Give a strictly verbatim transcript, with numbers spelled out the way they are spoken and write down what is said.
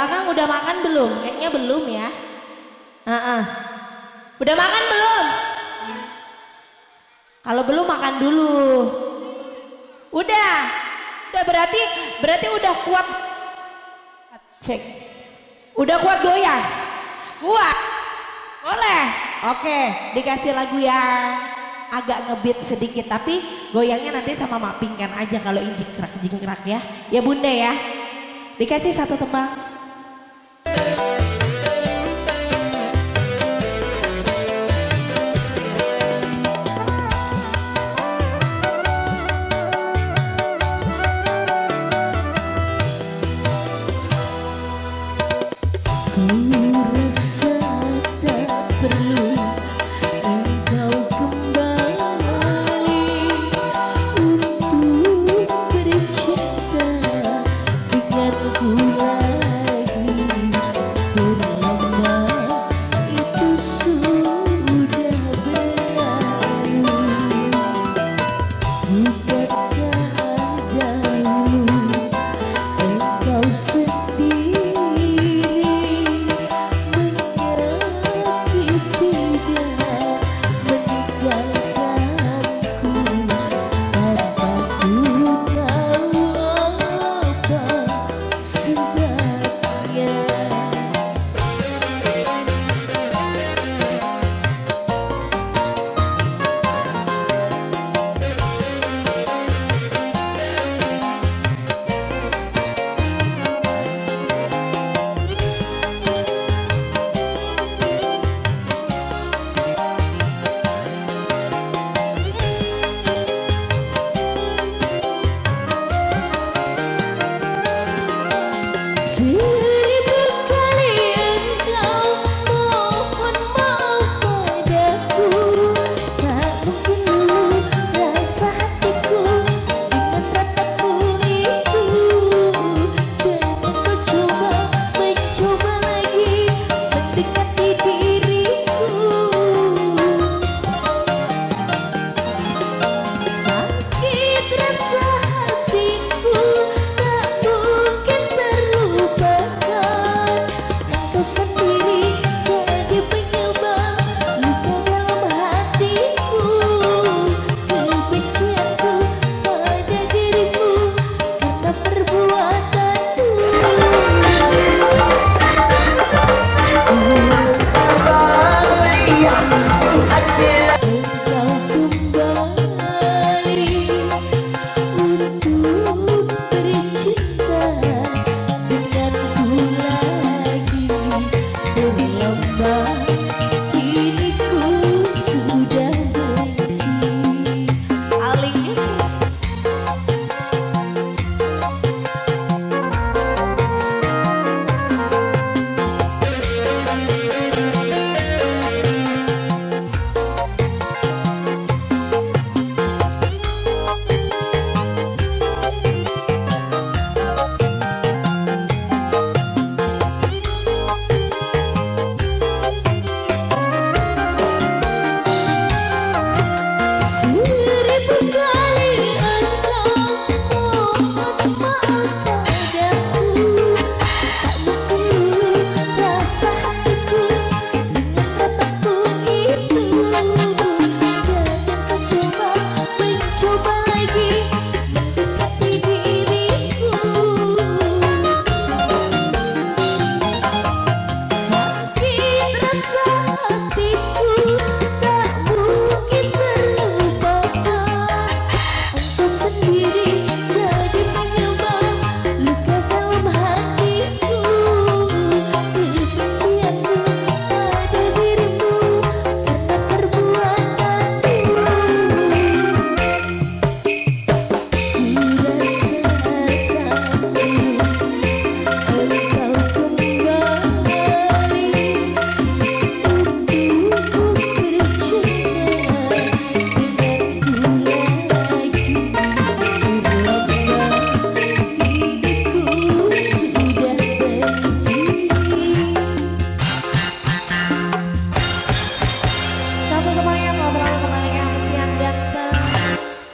belakang udah makan belum? Kayaknya belum ya. Uh -uh. Udah makan belum? Kalau belum makan dulu. Udah. Udah berarti berarti udah kuat. Cek. Udah kuat goyang? Kuat. Boleh. Oke, dikasih lagu yang agak ngebeat sedikit tapi goyangnya nanti sama Mak Pingkan aja kalau jingkrak jingkrak ya. Ya Bunda ya. Dikasih satu tembang.